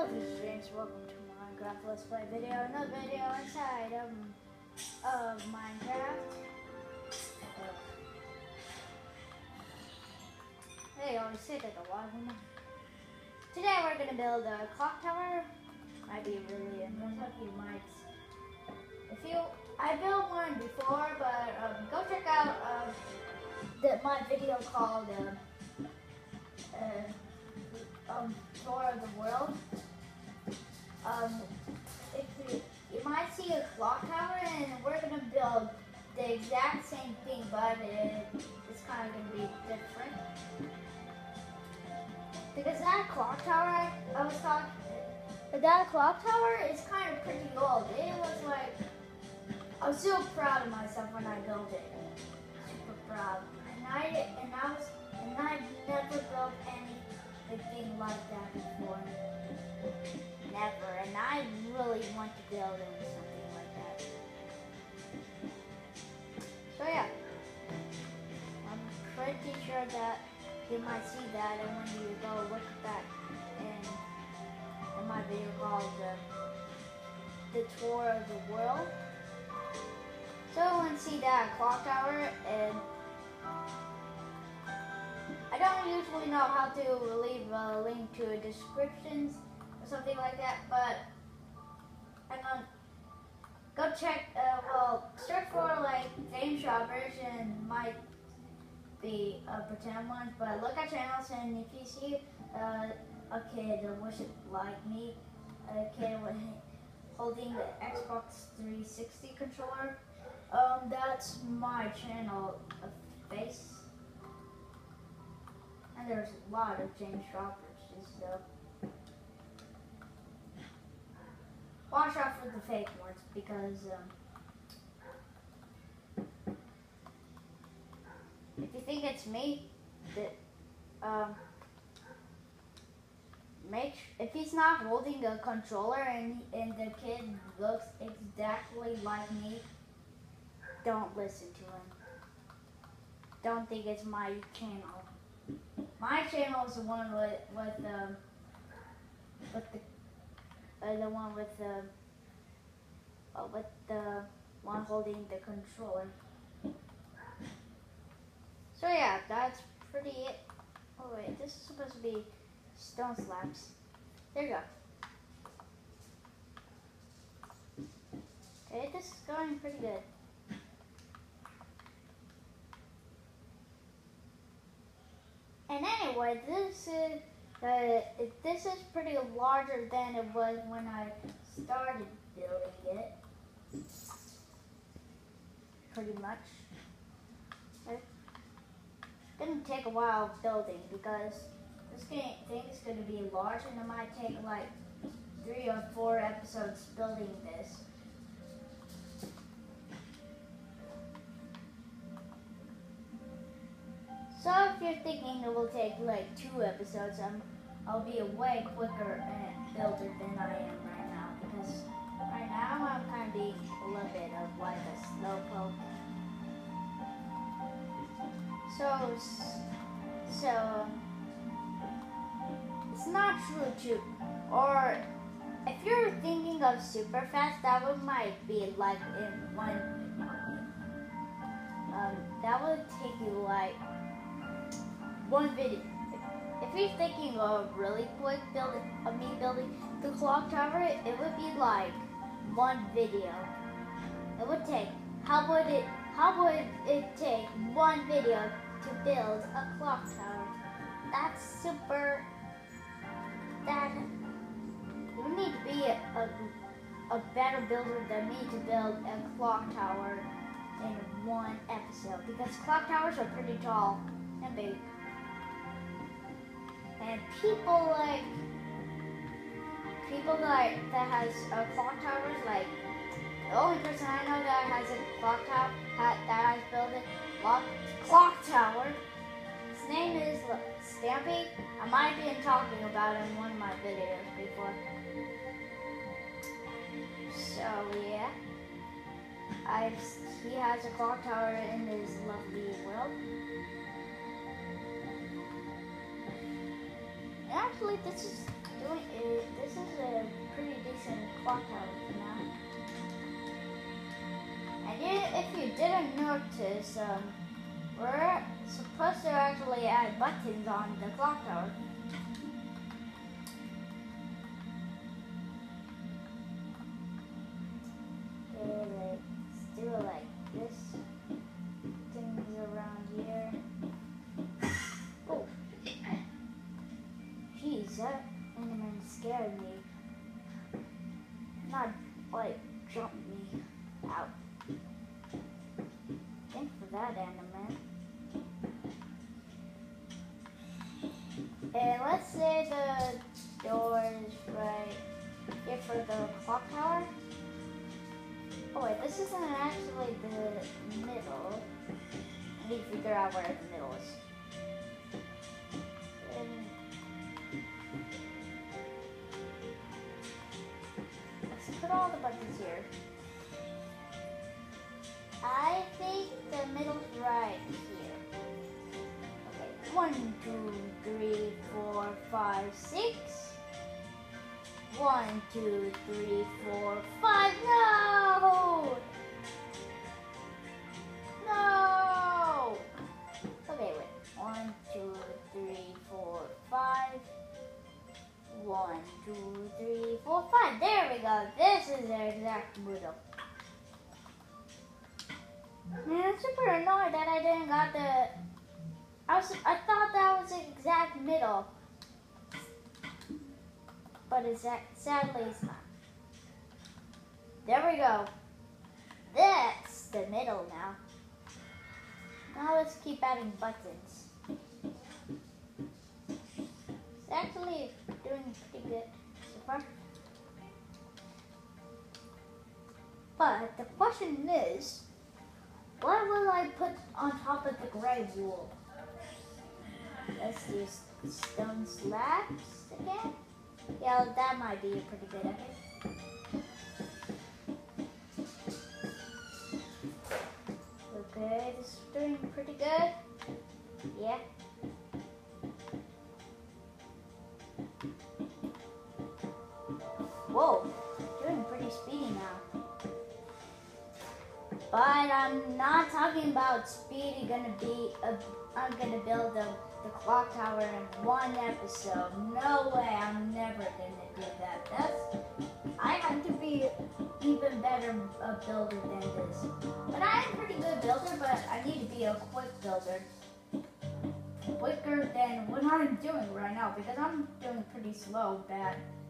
Hello, this is James. Welcome to Minecraft Let's Play video. Another video inside of Minecraft. They always say that a lot of them. Today we're gonna build a clock tower. Might be really interesting. You might. I built one before, but go check out my video called Tour of the World. You might see a clock tower, and we're gonna build the exact same thing, but it's kind of gonna be different. Because that clock tower that clock tower is kind of pretty old. It was like, I was so proud of myself when I built it. Super proud. And I've never built anything like that before. Never. And I really want to build something like that. So yeah. I'm pretty sure that you might see that, and when you go look at that in my video called the Tour of the World. So when you see that clock tower, and I don't usually know how to leave a link to a descriptions or something like that, but I'm gonna go check, search for like James Shoppers, and might be pretend ones, but look at channels, and if you see a kid wish it like me, a kid holding the Xbox 360 controller, that's my channel face. And there's a lot of James Shoppers, so watch out for the fake ones, because if you think it's me, if he's not holding a controller and the kid looks exactly like me, don't listen to him. Don't think it's my channel. My channel is the one with the one holding the controller. So yeah, that's pretty it. Oh wait, this is supposed to be stone slabs. There you go. Okay, this is going pretty good. And anyway, this is pretty larger than it was when I started building it. Pretty much. It's gonna take a while building, because this thing is gonna be large, and it might take like 3 or 4 episodes building this. So if you're thinking it will take like 2 episodes, I'll be a way quicker builder than I am right now, because right now I'm kind of being a little bit of like a slowpoke. So it's not true too. Or if you're thinking of super fast, that would might be like in one. That would take you like one video. If you're thinking of really quick me building the clock tower, it would be like one video. It would take. How would it take one video to build a clock tower? That's super. You need to be a better builder than me to build a clock tower in one episode, because clock towers are pretty tall and big. And people that has clock towers, like the only person I know that has a clock tower that has built a clock tower. His name is Stampy. I might have been talking about him in one of my videos before. So yeah, he has a clock tower in his lovely world. And actually, this is didn't notice, we're supposed to actually add buttons on the clock tower. Okay, let's do it like this. Things around here. Oh, jeez, that Enderman scared me. Not like jumped me out. Thanks for that, Enderman. And let's say the door is right here for the clock tower. Oh wait, this isn't actually the middle. I need to figure out where the middle is. And let's put all the buttons here. I think the middle's right here. Okay, 1, 2, 3, 4, 5, 6. 1, 2, 3, 4, 5. No! No! Okay, wait. 1, 2, 3, 4, 5. 1, 2, 3, 4, 5. There we go. This is the exact middle. Man, I'm super annoyed that I didn't got the. I thought that was the exact middle, but sadly it's not. There we go. That's the middle now. Now let's keep adding buttons. It's actually doing pretty good so far. But the question is, what will I put on top of the gray wool? Let's use stone slabs again. Yeah, that might be a pretty good idea. Okay, this is doing pretty good. Yeah. Whoa, doing pretty speedy now. But I'm not talking about speedy. I'm gonna build the clock tower in one episode. No way, I'm never gonna do that. I have to be even better a builder than this. But I'm a pretty good builder, but I need to be a quick builder. Quicker than what I'm doing right now, because I'm doing pretty slow, bad.